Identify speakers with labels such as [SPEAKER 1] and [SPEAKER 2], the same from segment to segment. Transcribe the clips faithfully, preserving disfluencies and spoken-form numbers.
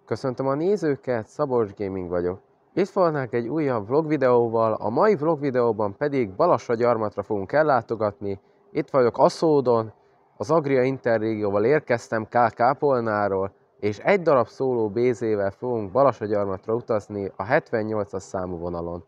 [SPEAKER 1] Köszöntöm a nézőket, Szabolcs Gaming vagyok. Itt volnánk egy újabb vlog videóval, a mai vlog videóban pedig Balassagyarmatra fogunk ellátogatni. Itt vagyok Aszódon, az Agria Interrégióval érkeztem K. Kápolnáról, és egy darab szóló bé zével fogunk Balassagyarmatra utazni a hetvennyolcas számú vonalon.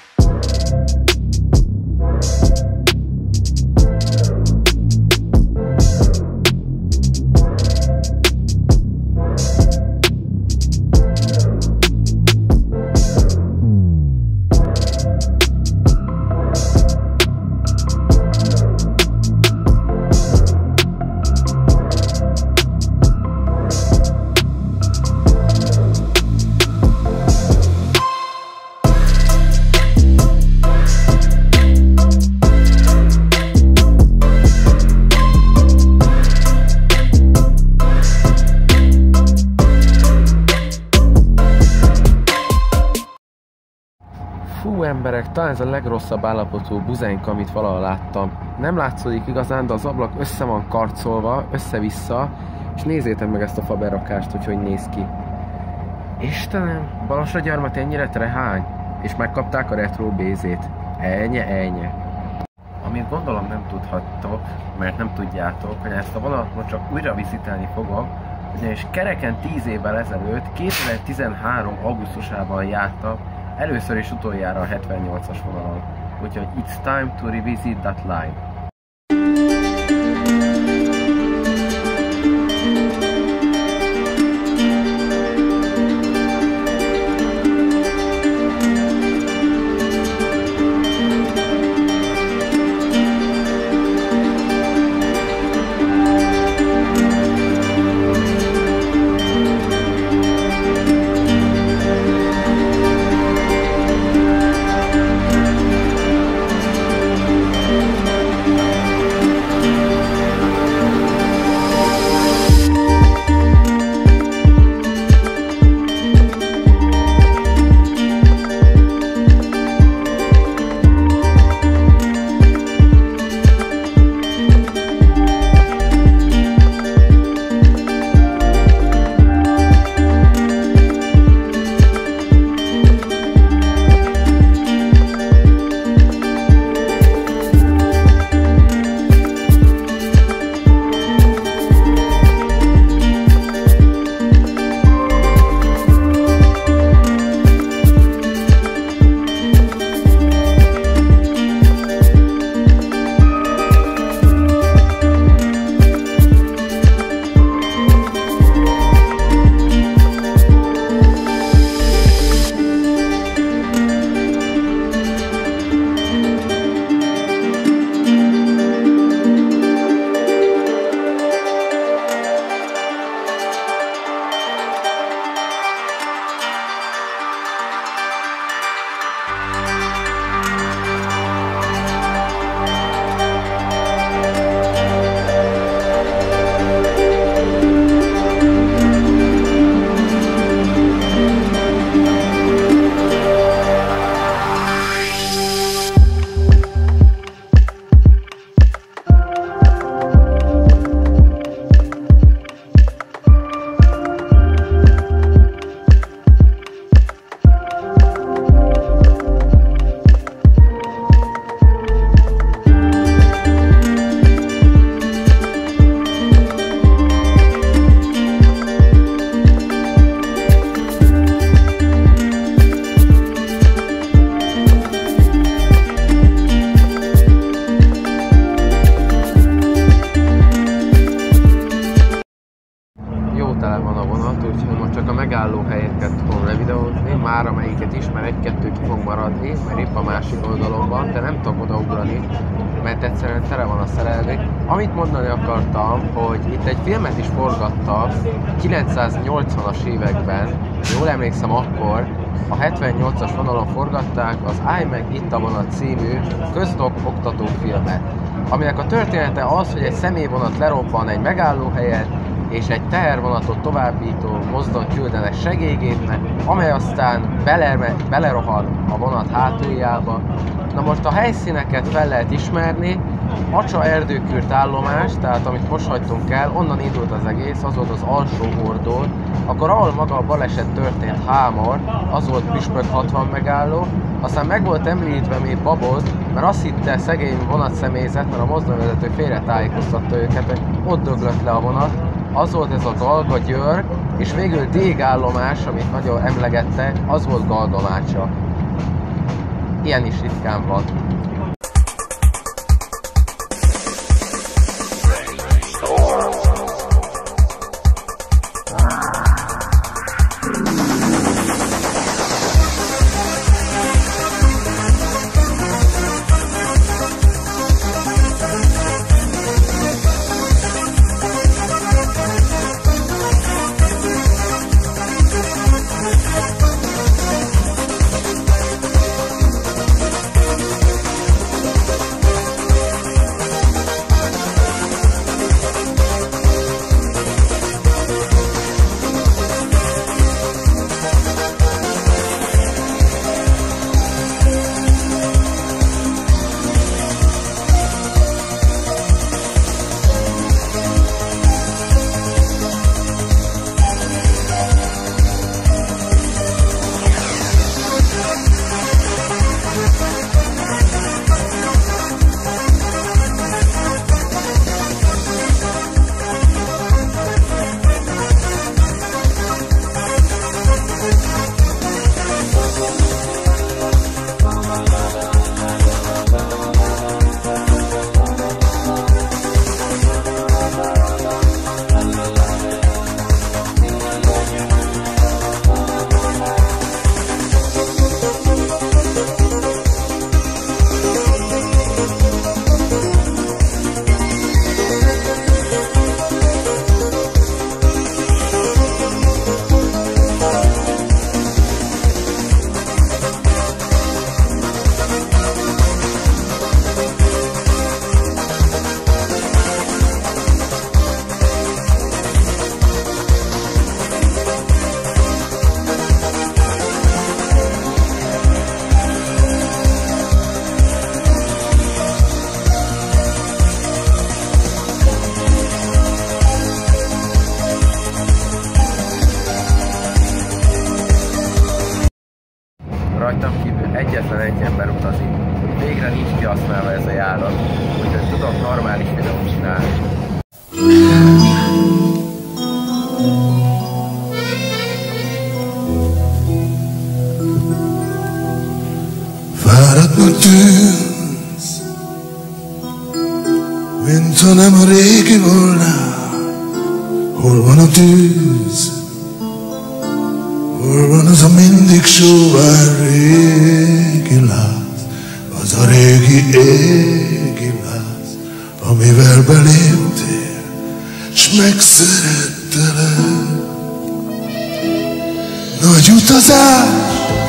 [SPEAKER 1] Fú emberek, talán ez a legrosszabb állapotú buzenk, amit valahol láttam. Nem látszódik igazán, de az ablak össze van karcolva, össze-vissza, és nézzétek meg ezt a faberakást, hogy hogy néz ki. Istenem, Balassagyarmat ennyire trehány, és megkapták a retro bé zét. Elnye, elnye. Amit gondolom nem tudhattok, mert nem tudjátok, hogy ezt a vonalat most csak újra vizitálni fogom, ugyanis kereken tíz évvel ezelőtt, kétezer-tizenhárom augusztusában jártam, először és utoljára a hetvennyolcas vonalon. Úgyhogy it's time to revisit that line. Tele van a vonat, úgyhogy most csak a megállóhelyeket fogom levideózni, már amelyiket is, mert egy-kettő ki fog maradni, mert épp a másik oldalon van, de nem tudok odaugrani, mert egyszerűen tele van a szerelvény. Amit mondani akartam, hogy itt egy filmet is forgattak kilencszáznyolcvanas években, jól emlékszem akkor, a hetvennyolcas vonalon forgatták az Állj meg itt a vonat című közdob oktató filmet, aminek a története az, hogy egy személyvonat lerobban egy megállóhelyen, és egy tehervonatot továbbító mozdon küldenek segélygépnek, amely aztán bele, belerohan a vonat hátuljába. Na most a helyszíneket fel lehet ismerni, Acsa erdőkürt állomás, tehát amit most hagytunk el, onnan indult az egész, az volt az alsó hordó, akkor ahol maga a baleset történt Hámor, az volt Püspök hatvan megálló, aztán meg volt említve még Babod, mert azt hitte szegény vonatszemélyzet, mert a mozdonyvezető félretájékoztatta őket, hogy ott döglött le a vonat, az volt ez a Galga György, és végül Dég állomás, amit nagyon emlegette, az volt Galgamácsa. Ilyen is ritkán van.
[SPEAKER 2] Rajtam kívül egyetlen egy ember utazik. Végre nincs kihasználva ez a járat, úgyhogy tudok normális videót csinálni.
[SPEAKER 3] Fáradtnak tűnsz, mint ha nem a régi volna. Hol van a tűz? Hol van az a mindig sóvár régi láz? Az a régi égi láz, amivel beléptél, s megszerettelek. Nagy utazás,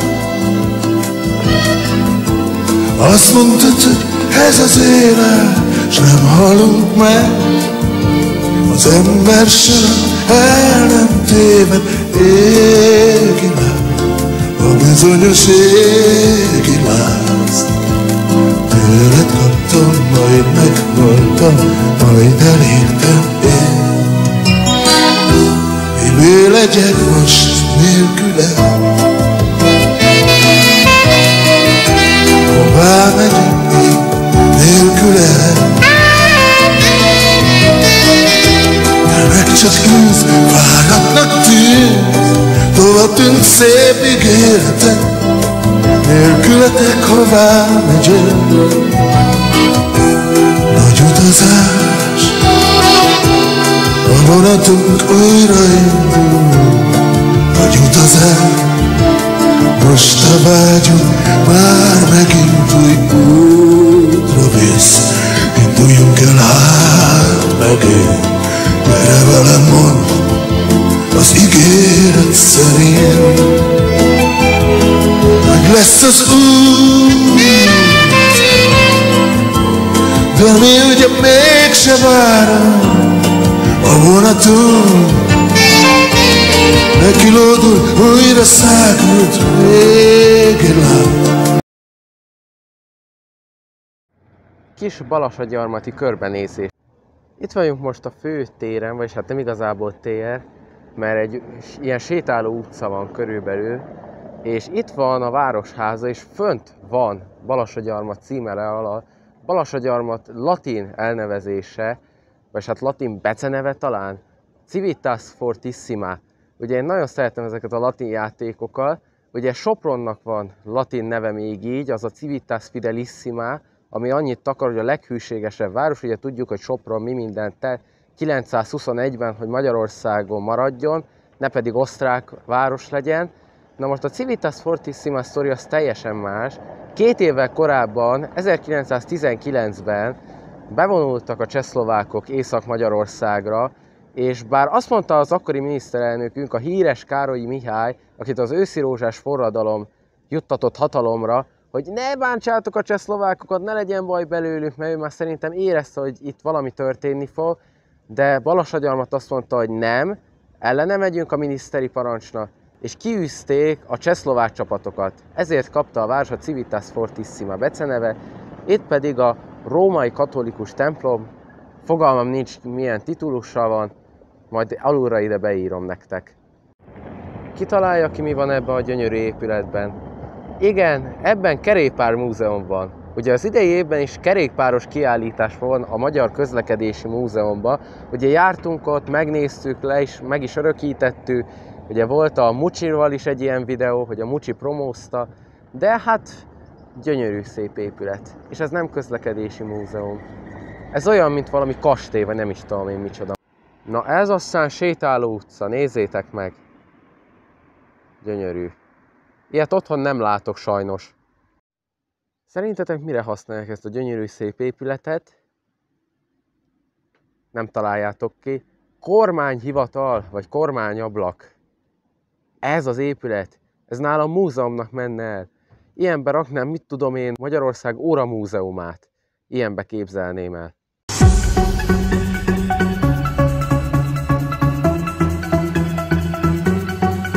[SPEAKER 3] azt mondtad, hogy ez az élet, s nem halunk meg. Az ember sem el nem téved, égi láz, a bizonyos égi láz. Tőled kaptam, majd meghaltam, majd elértem én. Mivé legyek most nélküled? Hová megyek még nélküled? Meg csak űz, váratnak tűz, tovább tűnt szép ígéretek, nélkületek hová megyek? Nagy utazás, a vonatunk újra indul. Nagy utazás, most a vágyunk már megint új útra visz. Induljunk el hát megint, gyere velem most az ígéret szerint. Nagy lesz az út, de mi ugye mégse várunk a vonatunk. Nekilódul, újra szágult régi láb.
[SPEAKER 1] kis balassagyarmati körbenézés. Itt vagyunk most a fő téren, vagyis hát nem igazából tér, mert egy ilyen sétáló utca van körülbelül, és itt van a Városháza, és fönt van Balassagyarmat címere alatt. Balassagyarmat latin elnevezése, vagy hát latin beceneve talán, Civitas Fortissima. Ugye én nagyon szeretem ezeket a latin játékokat, ugye Sopronnak van latin neve még így, az a Civitas Fidelissima, ami annyit takar, hogy a leghűségesebb város, ugye tudjuk, hogy Sopron mi mindent tett kilencszázhuszonegyben, hogy Magyarországon maradjon, ne pedig osztrák város legyen. Na most a Civitas Fortissima sztori az teljesen más. Két évvel korábban, ezerkilencszáztizenkilencben bevonultak a csehszlovákok Észak-Magyarországra, és bár azt mondta az akkori miniszterelnökünk, a híres Károlyi Mihály, akit az őszirózsás forradalom juttatott hatalomra, hogy ne bántsátok a csehszlovákokat, ne legyen baj belőlük, mert ő már szerintem érezte, hogy itt valami történni fog, de Balassagyarmat azt mondta, hogy nem, ellene megyünk a miniszteri parancsnak, és kiűzték a csehszlovák csapatokat. Ezért kapta a város a Civitas Fortissima beceneve, itt pedig a római katolikus templom, fogalmam nincs milyen titulussal van, majd alulra ide beírom nektek. Kitalálja ki, mi van ebben a gyönyörű épületben? Igen, ebben kerékpár múzeum van. Ugye az idei évben is kerékpáros kiállítás van a Magyar Közlekedési Múzeumban. Ugye jártunk ott, megnéztük, le is, meg is örökítettük. Ugye volt a Mucsival is egy ilyen videó, hogy a Mucsi promózta, de hát gyönyörű szép épület. És ez nem közlekedési múzeum. Ez olyan, mint valami kastély, vagy nem is tudom én micsoda. Na ez aztán sétáló utca, nézzétek meg! Gyönyörű. Ilyet otthon nem látok sajnos. Szerintetek mire használják ezt a gyönyörű szép épületet? Nem találjátok ki. Kormányhivatal, vagy kormányablak. Ez az épület, ez nálam múzeumnak menne el. Ilyenbe raknám, mit tudom én, Magyarország óramúzeumát. Ilyenbe képzelném el.